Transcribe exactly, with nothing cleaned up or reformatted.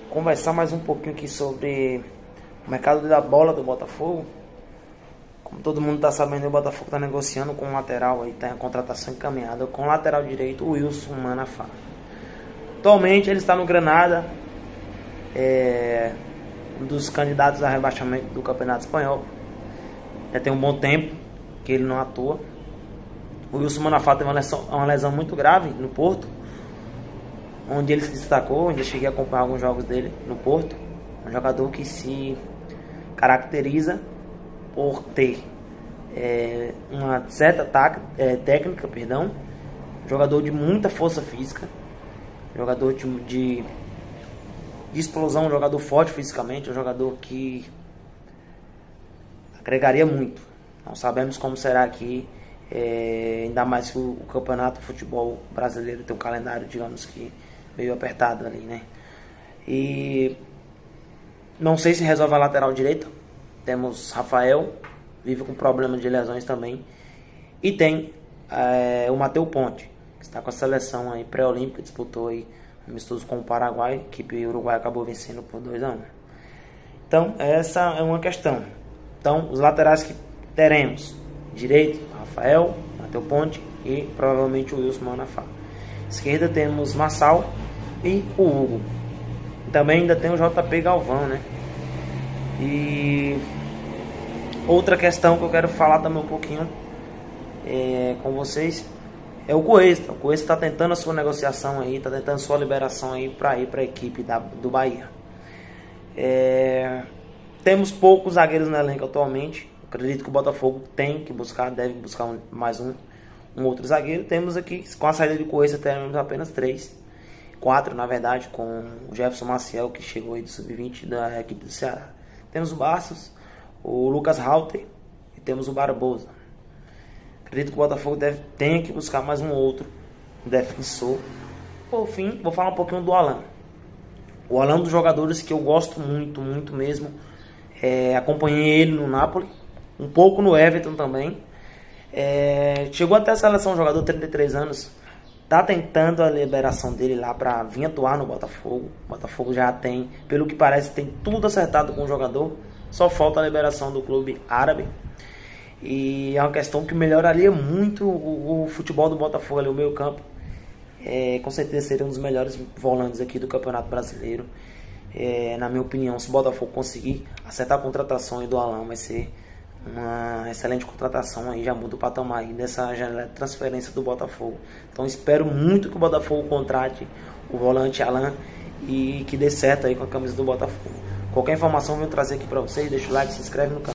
conversar mais um pouquinho aqui sobre o mercado da bola do Botafogo. Como todo mundo está sabendo, o Botafogo está negociando com o lateral, aí está em contratação encaminhada com o lateral direito, o Wilson Manafá. Atualmente ele está no Granada, é, um dos candidatos a rebaixamento do Campeonato Espanhol. Já tem um bom tempo que ele não atua. O Wilson Manafá teve uma lesão, uma lesão muito grave no Porto, onde ele se destacou, onde eu cheguei a acompanhar alguns jogos dele no Porto. Um jogador que se caracteriza por ter é, uma certa taca, é, técnica, perdão, jogador de muita força física, jogador de, de, de explosão, um jogador forte fisicamente, um jogador que agregaria muito. Não sabemos como será aqui, é, ainda mais que o, o campeonato de futebol brasileiro tem um calendário, digamos que meio apertado ali, né? E não sei se resolve a lateral direita. Temos Rafael, vive com problema de lesões também. E tem é, o Matheus Ponte, que está com a seleção aí pré-olímpica, disputou aí amistoso com o Paraguai, a equipe uruguaia acabou vencendo por dois a um. Então, essa é uma questão. Então, os laterais que teremos: direito, Rafael, Matheus Ponte e provavelmente o Wilson Manafá. Esquerda temos Massal e o Hugo. Também ainda tem o J P Galvão, né? E outra questão que eu quero falar também um pouquinho é, com vocês é o Cuesta. O Cuesta está tentando a sua negociação aí, está tentando a sua liberação aí para ir para a equipe da, do Bahia. É, temos poucos zagueiros no elenco atualmente. Acredito que o Botafogo tem que buscar, deve buscar um, mais um, um outro zagueiro. Temos aqui, com a saída de Cuesta, teremos apenas três. Quatro, na verdade, com o Jefferson Maciel, que chegou aí do sub vinte da equipe do Ceará. Temos o Bastos, o Lucas Halter e temos o Barbosa. Acredito que o Botafogo deve, tenha que buscar mais um outro defensor. Por fim, vou falar um pouquinho do Alan. O Alan é um dos jogadores que eu gosto muito, muito mesmo. É, acompanhei ele no Napoli, um pouco no Everton também. É, chegou até a seleção, jogador de trinta e três anos. Tá tentando a liberação dele lá para vir atuar no Botafogo. O Botafogo já tem, pelo que parece, tem tudo acertado com o jogador. Só falta a liberação do clube árabe. E é uma questão que melhoraria muito o, o futebol do Botafogo ali, o meio campo. É, com certeza seria um dos melhores volantes aqui do Campeonato Brasileiro. É, na minha opinião, se o Botafogo conseguir acertar a contratação aí do Alan, vai ser uma excelente contratação, aí já muda o patamar aí dessa janela de transferência do Botafogo. Então espero muito que o Botafogo contrate o volante Alan e que dê certo aí com a camisa do Botafogo. Qualquer informação eu venho trazer aqui para vocês, deixa o like, se inscreve no canal.